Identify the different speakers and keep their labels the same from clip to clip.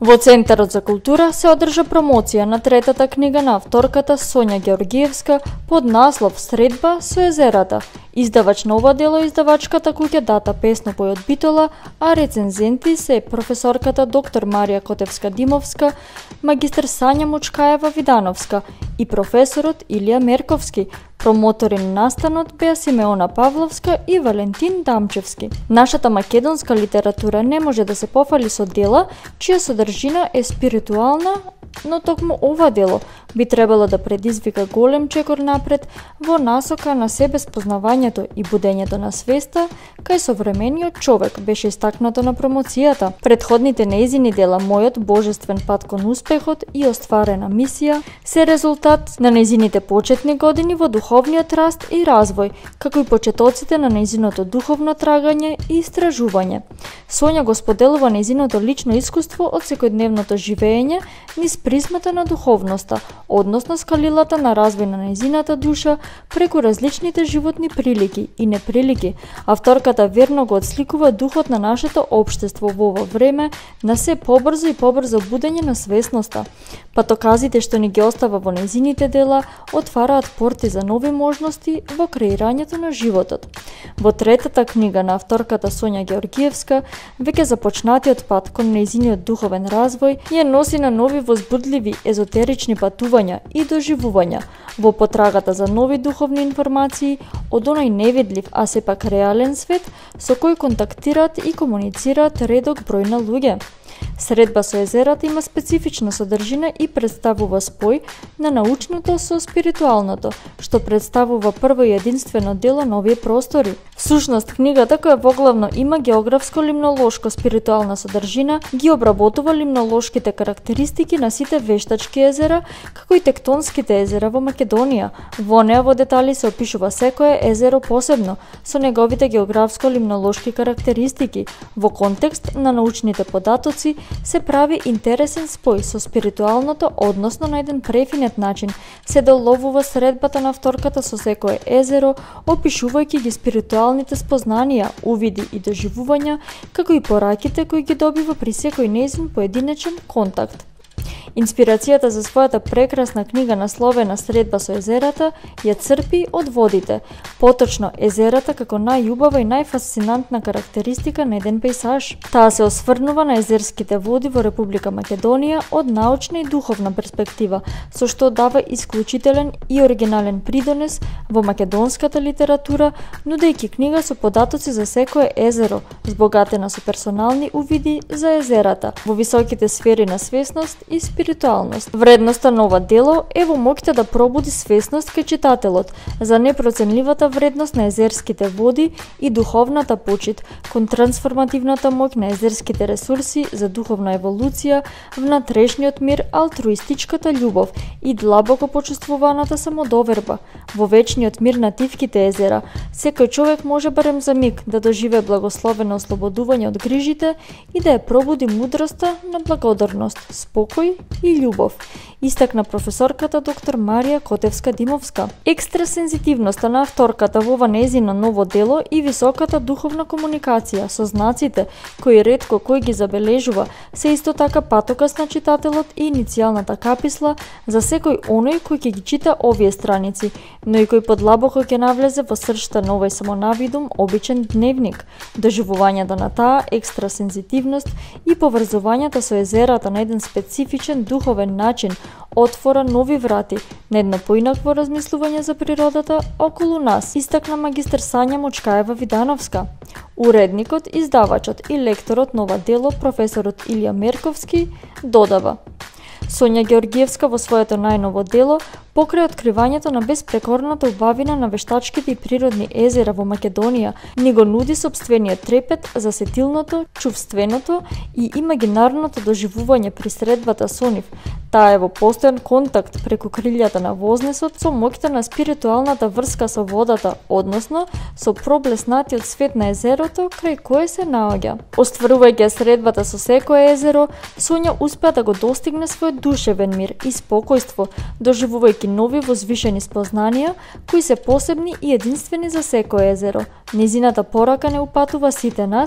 Speaker 1: Во Центарот за култура се одржа промоција на третата книга на авторката Сонја Георгиевска под наслов Средба со езерата. Издавач на ова дело издавачката куќа Дата Песнопој од Битола, а рецензенти се професорката доктор Марија Котевска-Димовска, магистер Сања Мучкаева-Видановска и професорот Илија Мерковски. Промотори на настанот беа Симеона Павловска и Валентин Дамчевски. Нашата македонска литература не може да се пофали со дела чија содржина е спиритуална, но токму ова дело би требало да предизвика голем чекор напред во насока на себе спознавањето и будењето на свеста кај современиот човек, беше истакнато на промоцијата. Предходните нејзини дела Мојот божествен пат кон успехот и Остварена мисија се резултат на нејзините почетни години во духовниот раст и развој, како и почетоците на нејзиното духовно трагање и истражување. Сонја го споделува нејзиното лично искуство од секојдневното живење низ призмата на духовноста, односно скалилата на развој на нејзината душа преку различните животни прилики и неприлики. Авторката верно го отсликува духот на нашето општество во ова време на се побрзо и побрзо будење на свесноста. Патоказите што ни ги остава во нејзините дела отвараат порти за нови можности во креирањето на животот. Во третата книга на авторката Сонја Георгиевска, веќе започнатиот пат кон нејзиниот духовен развој ја носи на нови возбудливи езотерични патувања и доживувања во потрагата за нови духовни информации од оној невидлив, а сепак реален свет со кој контактираат и комуницираат редок број на луѓе. Средба со езерата има специфична содржина и представува спој на научното со спиритуалното, што представува прво и единствено дело на овие простори. Всушност, книгата која воглавно има географско-лимнолошко спиритуална содржина, ги обработува лимнолошките карактеристики на сите вештачки езера, како и тектонските езера во Македонија. Во неа во детали се опишува секое езеро посебно, со неговите географско-лимнолошки карактеристики. Во контекст на научните податоци се прави интересен спој со спиритуалното, односно на еден префинет начин се доловува средбата на авторката со секое езеро, опишувајќи ги спиритуалните спознанија, увиди и доживувања, како и пораките кои ги добива при секој нејзин поединечен контакт. Инспирацијата за својата прекрасна книга насловена Средба со езерата ја црпи од водите, поточно езерата како најубава и најфасцинантна карактеристика на еден пејзаж. Таа се осврнува на езерските води во Република Македонија од научна и духовна перспектива, со што дава исклучителен и оригинален придонес во македонската литература, нудејќи книга со податоци за секое езеро, збогатена со персонални увиди за езерата во високите сфери на свесност и спиритуалност. Вредноста на ова дело е во моќта да пробуди свесност кај читателот за непроценливата вредност на езерските води и духовната почит кон трансформативната моќ на езерските ресурси за духовна еволуција, внатрешниот мир, алтруистичката љубов и длабоко почувствуваната самодоверба. Во вечниот мир на тивките езера, секој човек може барем за миг да доживее благословено ослободување од грижите и да ја пробуди мудроста на благодарност, спокој и љубов, истакна професорката доктор Марија Котевска-Димовска. Екстрасензитивноста на авторката во ова нејзино ново дело и високата духовна комуникација со знаците, кои ретко кој ги забележува, се исто така патокас на читателот и иницијалната каписла за секој оној кој ќе ги чита овие страници, но и кој подлабоко ќе навлезе во сршта на овој самонавидум обичен дневник. Доживувањето на таа екстрасензитивност и поврзувањето со езерата на еден специфичен духовен начин отвора нови врати на едно поинакво размислување за природата околу нас, истакна магистер Сања Мучкаева-Видановска. Уредникот, издавачот и лекторот на ова дело, професорот Илија Мерковски, додава: Сонја Георгиевска во своето најново дело, покрај откривањето на безпрекорната убавина на вештачките и природни езера во Македонија, ни го нуди сопствениот трепет за сетилното, чувственото и имагинарното доживување при средбата со нив. Таа е во постојан контакт преку крилјата на вознесот со моќта на спиритуалната врска со водата, односно со проблеснатиот свет на езерото крај кое се наоѓа. Остварувајќи средбата со секое езеро, Сонја успеа да го достигне својот душевен мир и спокојство, доживувајќи нови возвишени спознанија кои се посебни и единствени за секое езеро. Незината порака не упатува сите нас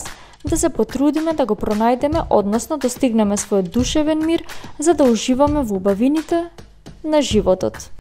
Speaker 1: да се потрудиме да го пронајдеме, односно достигнеме својот душевен мир, за да уживаме во убавините на животот.